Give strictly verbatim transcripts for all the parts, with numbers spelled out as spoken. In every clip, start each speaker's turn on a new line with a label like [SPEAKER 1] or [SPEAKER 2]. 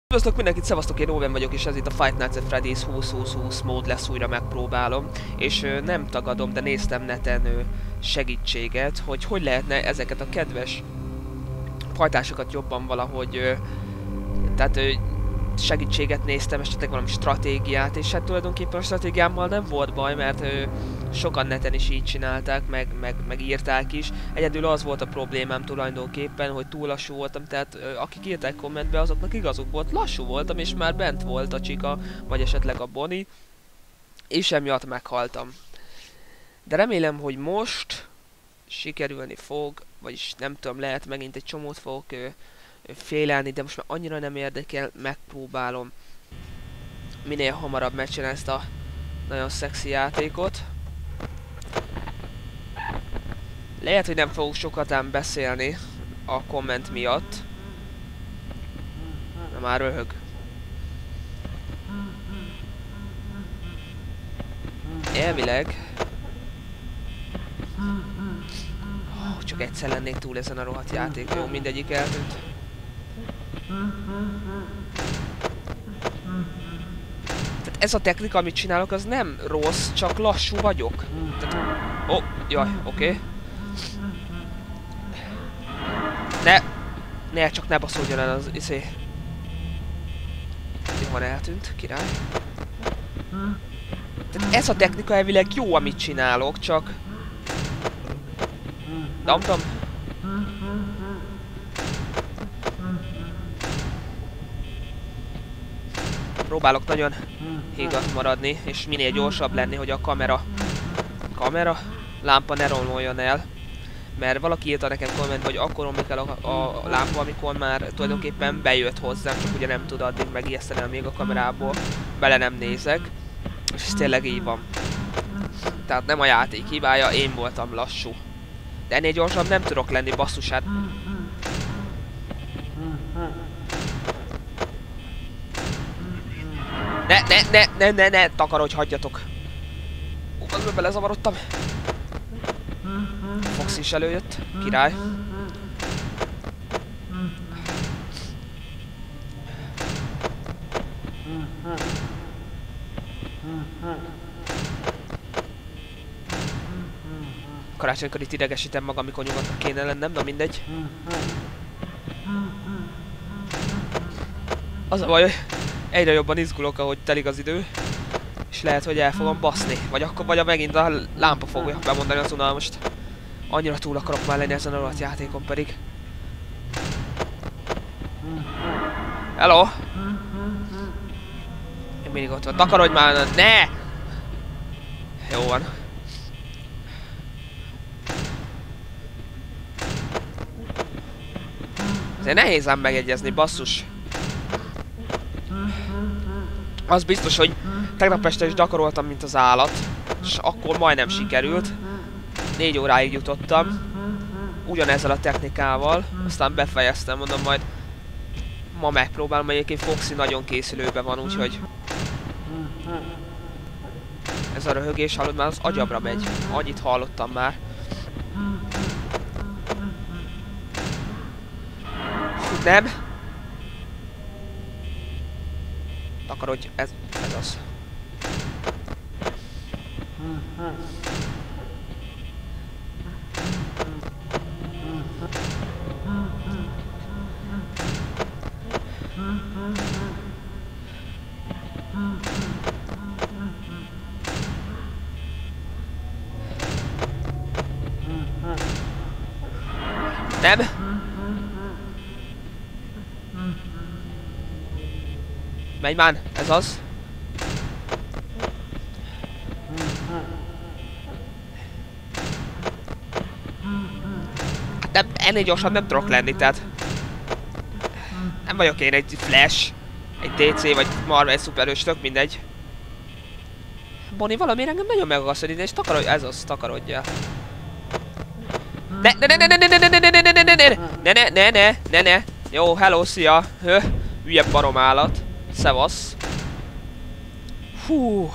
[SPEAKER 1] Sziasztok mindenkit, szevasztok, én Owen vagyok, és ez itt a Five Nights at Freddy's húsz húsz húsz mód lesz, újra megpróbálom. És ö, nem tagadom, de néztem neten ö, segítséget, hogy hogy lehetne ezeket a kedves fajtásokat jobban valahogy... Ö, tehát ö, segítséget néztem, esetleg valami stratégiát, és hát tulajdonképpen a stratégiámmal nem volt baj, mert ö, sokan neten is így csinálták, meg, meg, meg írták is. Egyedül az volt a problémám tulajdonképpen, hogy túl lassú voltam, tehát ö, akik írták kommentbe, azoknak igazuk volt, lassú voltam, és már bent volt a Csika, vagy esetleg a Bonnie, és emiatt meghaltam. De remélem, hogy most sikerülni fog, vagyis nem tudom, lehet megint egy csomót fogok ö, félelni, de most már annyira nem érdekel, megpróbálom minél hamarabb megcsinálni ezt a nagyon szexi játékot. Lehet, hogy nem fogok sokat ám beszélni a komment miatt. Na már röhög. Elvileg... Oh, csak egyszer lennék túl ezen a rohadt játék, jó, mindegyik eltűnt. Tehát ez a technika, amit csinálok, az nem rossz, csak lassú vagyok. Tehát... Ó, oh, jaj, oké. Okay. Ne! Ne, csak ne baszódjon el az izé. Jó van, eltűnt, király. Tehát ez a technika elvileg jó, amit csinálok, csak... Dam-dam. Próbálok nagyon hígat maradni, és minél gyorsabb lenni, hogy a kamera... Kamera? Lámpa ne romoljon el. Mert valaki írta nekem kommentbe, hogy akkor romlik el a, a lámpa, amikor már tulajdonképpen bejött hozzám, csak ugye nem tud addig megijeszteni, még a kamerából bele nem nézek. És ez tényleg így van. Tehát nem a játék hibája, én voltam lassú. De ennél gyorsabb nem tudok lenni, basszusát. Ne, ne, ne, ne, ne, ne, takarodj, hagyjatok. Ú, közben belezavarodtam. Fox is előjött, király. Karácsonykor itt idegesítem magam, amikor nyugodtan kéne lennem, na mindegy. Az a baj, hogy egyre jobban izgulok, ahogy telik az idő. És lehet, hogy el fogom baszni. Vagy akkor vagy a megint a lámpa fogja bemondani az unalmast. Annyira túl akarok már lenni ezen a rohadt játékon pedig. Hello! Én mindig ott van. Takarodj már! Ne! Jó van. Ezért nehéz ám megegyezni, basszus. Az biztos, hogy tegnap este is dakaroltam, mint az állat. És akkor majdnem sikerült. Négy óráig jutottam. Ugyanezzel a technikával. Aztán befejeztem, mondom majd. Ma megpróbálom, egyébként Foxy nagyon készülőben van, úgyhogy... Ez a röhögés, hallod, már az agyamra megy. Annyit hallottam már. Nem! Takarodj, ez, ez az. Nem! Menj már, ez az. Hát nem, ennél gyorsan nem tudok lenni, tehát... Nem vagyok én egy Flash, egy dé cé vagy Marvel szuperős, tök mindegy. Bonnie valamiért engem nagyon megakasztod ide, és takarodj, ez az, takarodj el. Ne, ne, ne, ne, ne, ne, ne, ne, ne, ne, ne, ne, ne, ne, ne, ne, ne, ne, jó, hello, szia, hő, hülye barom állat. Szevasz. Hú.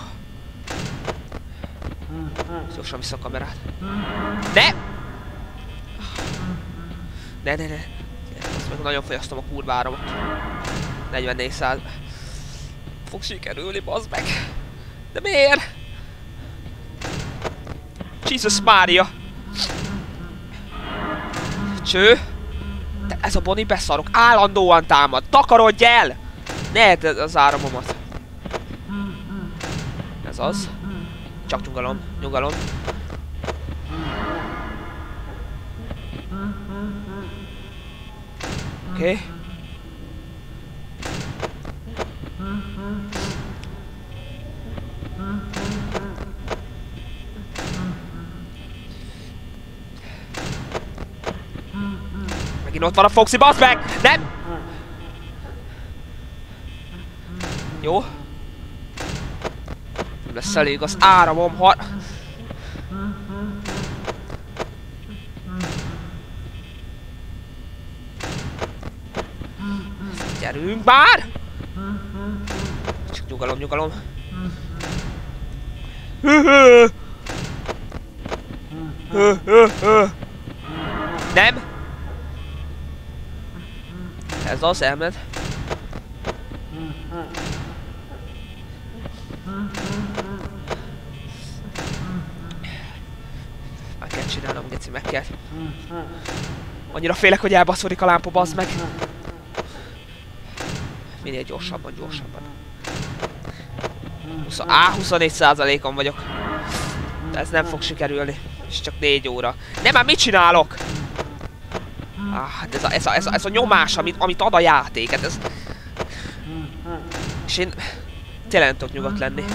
[SPEAKER 1] Gyorsan vissza a kamerát. Ne! Ne, ne, ne. Azt meg nagyon fogyasztom a kurva áramot. negyvennégy száz. Fog sikerülni, bazd meg. De miért? Jesus Mária. Cső. De ez a Bonnie beszarok. Állandóan támad. Takarodj el! Ne edd az áramomat. Ez az. Csak nyugalom. Nyugalom. Oké. Okay. Megint ott van a Foxy, bassz meg! Nem! Jó. Nem lesz elég az áramom, ha... Gyerünk már! Csak nyugalom, nyugalom. Nem! Ez az, elmed. Meg kell csinálnom, geci, meg kell. Annyira félek, hogy elbaszódik a lámpa, bazd meg. Minél gyorsabban, gyorsabban. Á, huszonnégy százalékon vagyok. De ez nem fog sikerülni. És csak négy óra. Nem, már mit csinálok? Ah, hát ez a, ez a, ez a, ez a nyomás, amit, amit ad a játék. Hát ez... És én... tényleg nem tudok nyugodt lenni.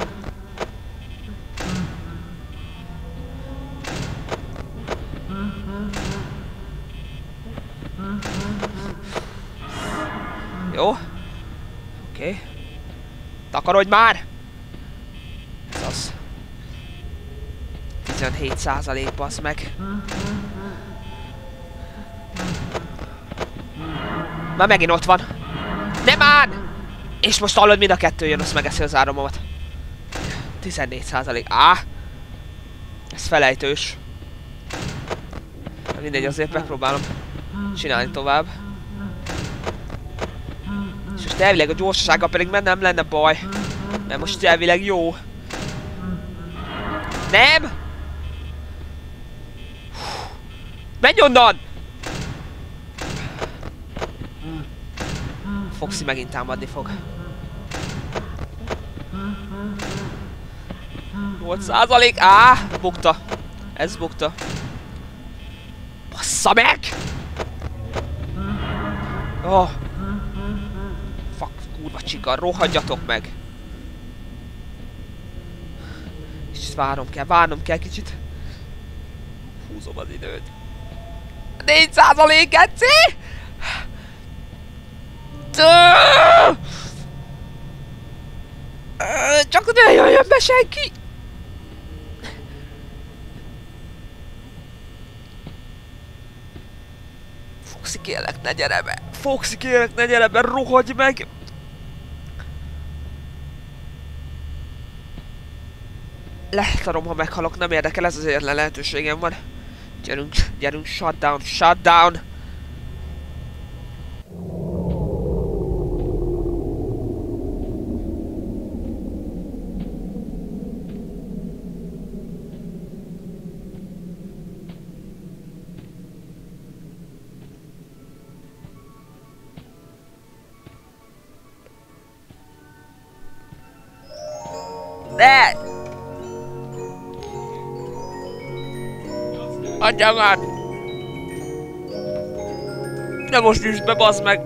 [SPEAKER 1] Jó. Oké. Okay. Takarodj már! Ez az. tizenhét százalék, bassz meg. Már megint ott van. Nem már! És most hallod, mind a kettő jön, azt megeszi az áramomat. tizennégy százalék. Á! Ez felejtős. Mindegy, azért megpróbálom csinálni tovább. És most elvileg a gyorsasággal pedig nem lenne baj. Mert most elvileg jó. Nem! Menj onnan! Foxy megint támadni fog. nyolc százalék! Á! Bukta. Ez bukta. Bassza meg! Oh. Fuck, kurva csika, rohadjatok meg! És várnom kell, várnom kell kicsit. Húzom az időt. négy százalék, geci! Csak ne jöjjön be senki! Foxy, kérlek, ne gyere be! Foxy, kérlek, ne gyere be, rohadj meg! Letarom, ha meghalok, nem érdekel, ez az egyetlen lehetőségem van. Gyerünk, gyerünk, shutdown, shutdown! Ne! Adjál már! De most is be, bassz meg!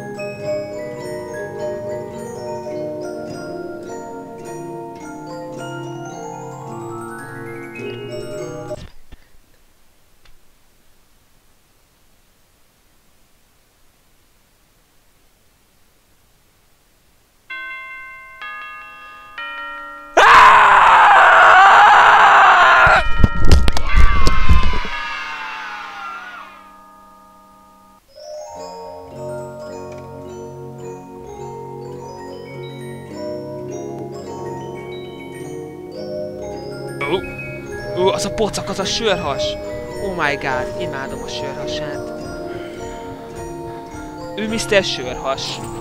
[SPEAKER 1] Ó, az a pocak, az a sörhas! Oh my god, imádom a sörhasát. Ő miszter Sörhas.